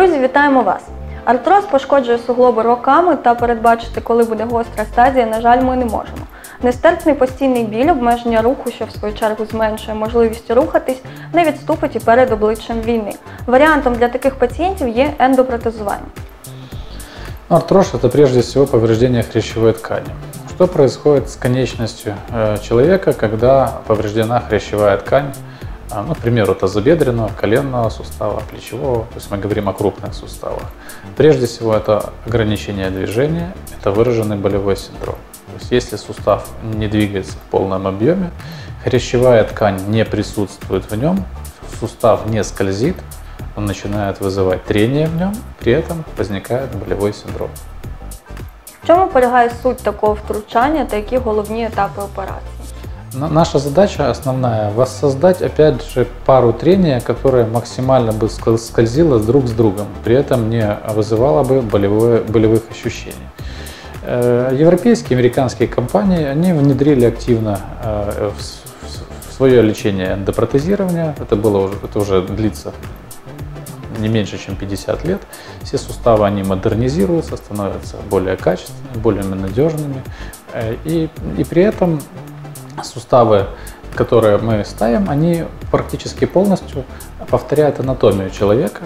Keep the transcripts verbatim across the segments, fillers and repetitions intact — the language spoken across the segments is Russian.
Друзі, вітаємо вас! Артроз пошкоджує суглоби роками, та передбачити, коли буде гостра стадія, на жаль, ми не можемо. Нестерпний постійний біль, обмеження руху, що в свою чергу зменшує можливість рухатись, не відступить і перед обличчям війни. Варіантом для таких пацієнтів є ендопротезування. Артроз – это прежде всего повреждение хрящевой ткани. Что происходит с конечностью человека, когда повреждена хрящевая ткань, ну, к примеру, тазобедренного, коленного сустава, плечевого, то есть мы говорим о крупных суставах. Прежде всего это ограничение движения, это выраженный болевой синдром. То есть если сустав не двигается в полном объеме, хрящевая ткань не присутствует в нем, сустав не скользит, он начинает вызывать трение в нем, при этом возникает болевой синдром. В чому полягає суть такого втручання та які головні етапи операції? Наша задача основная – воссоздать, опять же, пару трения, которая максимально бы скользила друг с другом, при этом не вызывала бы болевое, болевых ощущений. Европейские, американские компании, они внедрили активно в свое лечение эндопротезирование, это, было уже, это уже длится не меньше, чем пятьдесят лет. Все суставы, они модернизируются, становятся более качественными, более надежными, и, и при этом суставы, которые мы ставим, они практически полностью повторяют анатомию человека,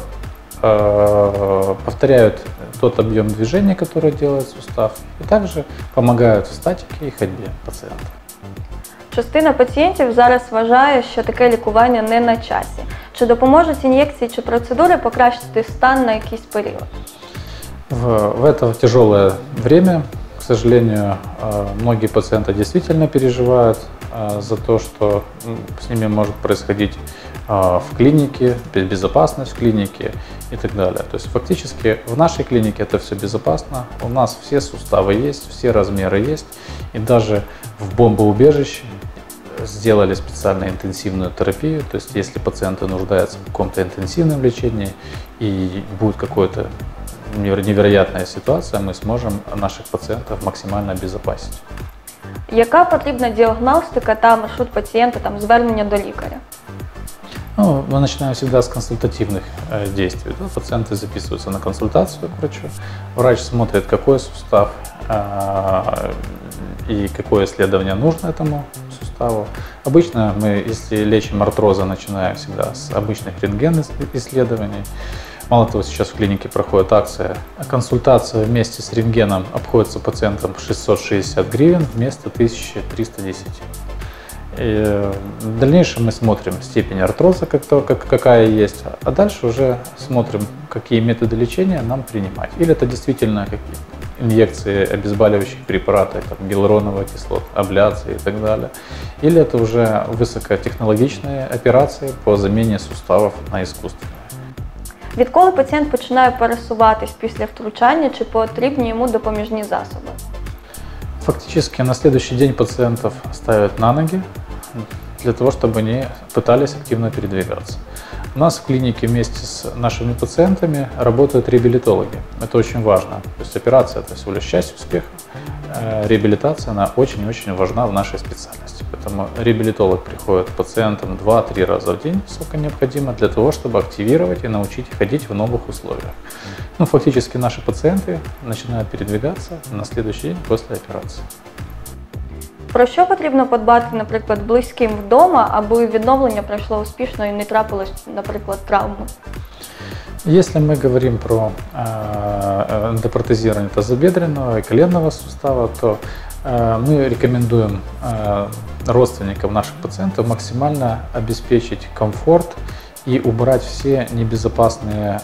повторяют тот объем движения, который делает сустав, и также помогают в статике и ходьбе пациента. Частина пацієнтів зараз вважає, що таке лікування не на часі. Чи допоможуть ін'єкції чи процедури покращити стан на якийсь період? В, в это тяжелое время, к сожалению, многие пациенты действительно переживают за то, что с ними может происходить в клинике, безопасность в клинике и так далее. То есть фактически в нашей клинике это все безопасно, у нас все суставы есть, все размеры есть, и даже в бомбоубежище сделали специально интенсивную терапию, то есть если пациенты нуждаются в каком-то интенсивном лечении и будет какое-то невероятная ситуация, мы сможем наших пациентов максимально обезопасить. Яка потрібна діагностика та маршрут пацієнта, там, звернення до лікаря? Ну, мы начинаем всегда с консультативных э, действий. Да? Пациенты записываются на консультацию к врачу. Врач смотрит, какой сустав э, и какое исследование нужно этому суставу. Обычно мы, если лечим артроза, начинаем всегда с обычных рентген-исследований. Мало того, сейчас в клинике проходит акция. Консультация вместе с рентгеном обходится пациентам в шестьсот шестьдесят гривен вместо тысячи трёхсот десяти. И в дальнейшем мы смотрим степень артроза, как то, как, какая есть, а дальше уже смотрим, какие методы лечения нам принимать. Или это действительно какие инъекции обезболивающих препаратов, там, гиалуроновая кислота, абляции и так далее. Или это уже высокотехнологичные операции по замене суставов на искусственные. Відколи пацієнт починає пересуватись після втручання, чи потрібні йому допоміжні засоби? Фактически на следующий день пациентов ставят на ноги для того, чтобы они пытались активно передвигаться. У нас в клинике вместе с нашими пациентами работают реабилитологи. Это очень важно. То есть операция – это всего лишь часть успеха. Реабилитация, она очень-очень важна в нашей специальности. Поэтому реабилитолог приходит к пациентам два-три раза в день, сколько необходимо, для того, чтобы активировать и научить ходить в новых условиях. Ну, фактически наши пациенты начинают передвигаться на следующий день после операции. Про що потрібно подбати, наприклад, близьким вдома, аби відновлення пройшло успішно і не трапилось, наприклад, травми? Если мы говорим про эндопротезирование тазобедренного и коленного сустава, то мы рекомендуем родственникам наших пациентов максимально обеспечить комфорт и убрать все небезопасные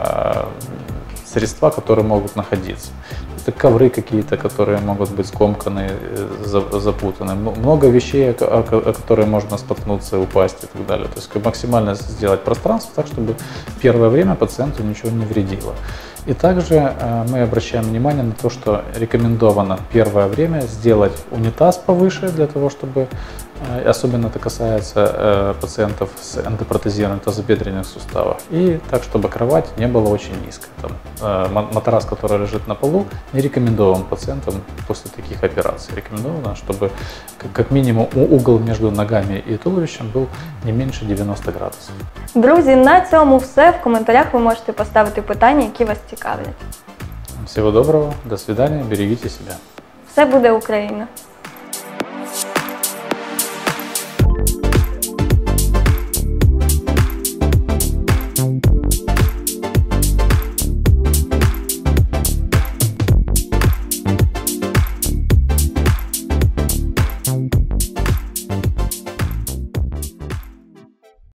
средства, которые могут находиться. Это ковры какие-то, которые могут быть скомканы, запутаны. Много вещей, о которые можно споткнуться, упасть и так далее. То есть максимально сделать пространство так, чтобы первое время пациенту ничего не вредило. И также мы обращаем внимание на то, что рекомендовано первое время сделать унитаз повыше, для того, чтобы Э, Особенно это касается э, пациентов с эндопротезированием тазобедренных суставов. И так, чтобы кровать не была очень низкой. Там, э, ма- матрас, который лежит на полу, не рекомендован пациентам после таких операций. Рекомендовано, чтобы как, как минимум у- угол между ногами и туловищем был не меньше девяноста градусов. Друзі, на цьому все. В коментарях ви можете поставити питання, які вас цікавлять. Всего доброго, до свидания, берегите себя. Все буде Україна!